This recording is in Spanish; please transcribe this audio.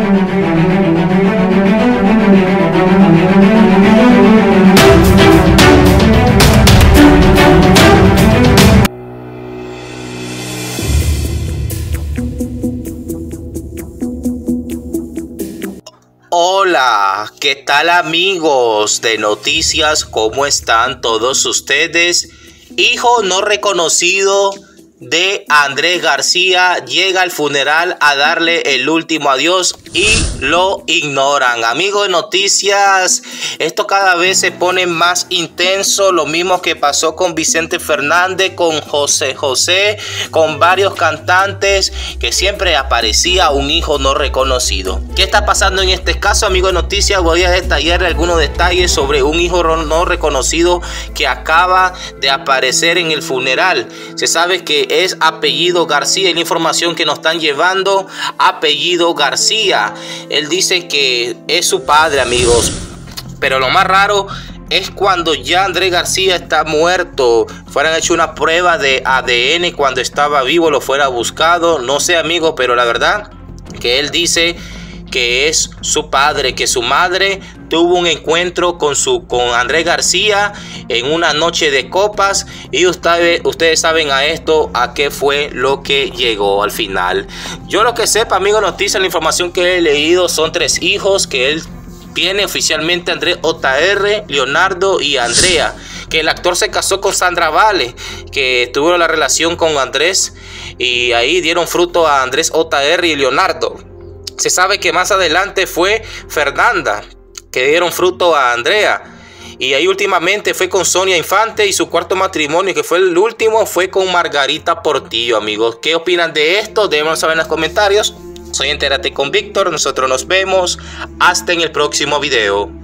Hola, ¿qué tal amigos de noticias? ¿Cómo están todos ustedes? Hijo no reconocido de Andrés García llega al funeral a darle el último adiós y lo ignoran. Amigos de noticias, esto cada vez se pone más intenso. Lo mismo que pasó con Vicente Fernández, con José José, con varios cantantes, que siempre aparecía un hijo no reconocido. ¿Qué está pasando en este caso, amigos de noticias? Voy a detallarle algunos detalles sobre un hijo no reconocido que acaba de aparecer en el funeral. Se sabe que es apellido García, y la información que nos están llevando, apellido García. Él dice que es su padre, amigos, pero lo más raro es cuando ya Andrés García está muerto. Fueran hecho una prueba de ADN cuando estaba vivo, lo fuera buscado, no sé, amigos, pero la verdad que él dice que es su padre, que su madre tuvo un encuentro con Andrés García en una noche de copas, y ustedes saben a qué fue lo que llegó al final. Yo lo que sepa, amigos noticias, la información que he leído son 3 hijos que él tiene oficialmente: Andrés JR, Leonardo y Andrea. Que el actor se casó con Sandra Vale, que tuvo la relación con Andrés, y ahí dieron fruto a Andrés JR y Leonardo. Se sabe que más adelante fue Fernanda, que dieron fruto a Andrea. Y ahí últimamente fue con Sonia Infante, y su cuarto matrimonio, que fue el último, fue con Margarita Portillo, amigos. ¿Qué opinan de esto? Déjenos saber en los comentarios. Soy Entérate con Víctor. Nosotros nos vemos hasta en el próximo video.